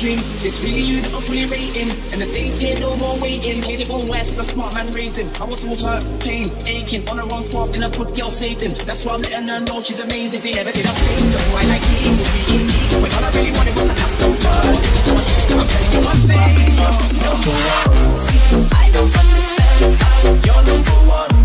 dream. It's really you that I'm fully rating, and the days here no more waiting. Made it all wise cause a smart man raised him. I was all hurt, pain, aching, on the wrong path, then a good girl saved him. That's why I'm letting her know she's amazing. They never did a thing, the boy like me would be easy, when all I really wanted was to have some fun. So I'm telling you one thing, you're number one. See, I don't understand how you're number one.